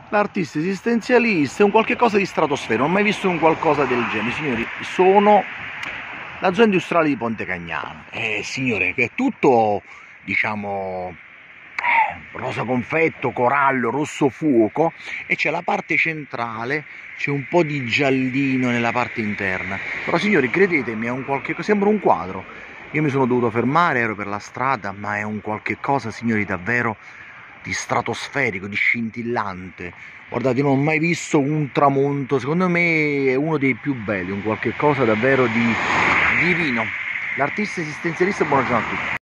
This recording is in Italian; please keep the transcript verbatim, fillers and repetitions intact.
L'artista esistenzialista è un qualche cosa di stratosfera, non ho mai visto un qualcosa del genere, signori. Sono la zona industriale di Ponte Cagnano. Eh, signore, che è tutto, diciamo, rosa confetto, corallo, rosso fuoco, e c'è la parte centrale, c'è un po' di giallino nella parte interna. Però, signori, credetemi, è un qualche cosa, sembra un quadro. Io mi sono dovuto fermare, ero per la strada, ma è un qualche cosa, signori, davvero di stratosferico, di scintillante. Guardate, io non ho mai visto un tramonto, secondo me è uno dei più belli, un qualche cosa davvero di divino. L'artista esistenzialista, buona giornata a tutti.